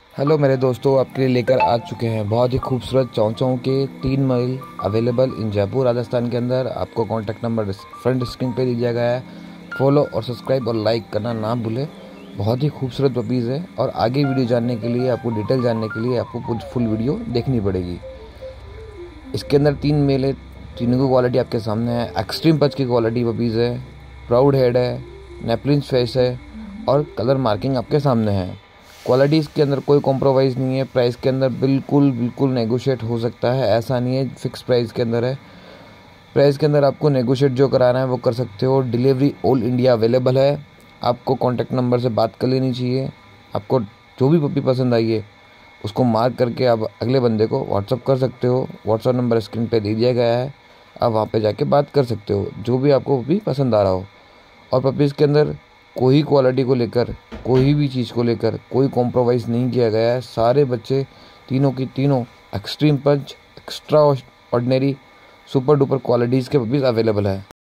Hello मेरे दोस्तों, आपके लिए लेकर आ चुके हैं बहुत ही खूबसूरत चौचों के 3 male available in Jaipur Rajasthan के अंदर। आपको कॉन्टैक्ट नंबर फ्रंट स्क्रीन पे दिया गया है। फॉलो और सब्सक्राइब और लाइक करना ना भूलें। बहुत ही खूबसूरत पपीज़ है और आगे वीडियो जानने के लिए, आपको डिटेल जानने के लिए आपको कुछ फुल वीडियो देखनी पड़ेगी। इसके अंदर 3 मेल है, तीनों की क्वालिटी आपके सामने है। एक्सट्रीम पच की क्वालिटी पपीज़ है, प्राउड हेड है, नेपलिन फेस है और कलर मार्किंग आपके सामने है। क्वालिटी इसके अंदर कोई कॉम्प्रोमाइज़ नहीं है। प्राइस के अंदर बिल्कुल बिल्कुल नेगोशिएट हो सकता है, ऐसा नहीं है फिक्स प्राइस के अंदर है। प्राइस के अंदर आपको नेगोशिएट जो कराना है वो कर सकते हो। डिलीवरी ऑल इंडिया अवेलेबल है। आपको कॉन्टैक्ट नंबर से बात कर लेनी चाहिए। आपको जो भी पपी पसंद आई है उसको मार्क करके आप अगले बंदे को व्हाट्सअप कर सकते हो। व्हाट्सअप नंबर स्क्रीन पे दे दिया गया है, आप वहाँ पे जाके बात कर सकते हो जो भी आपको पपी पसंद आ रहा हो। और पपीज़ के अंदर कोई क्वालिटी को लेकर, कोई भी चीज़ को लेकर कोई कॉम्प्रोमाइज़ नहीं किया गया है। सारे बच्चे तीनों की तीनों extreme punch, extraordinary, super duper qualities के पपीज़ अवेलेबल है।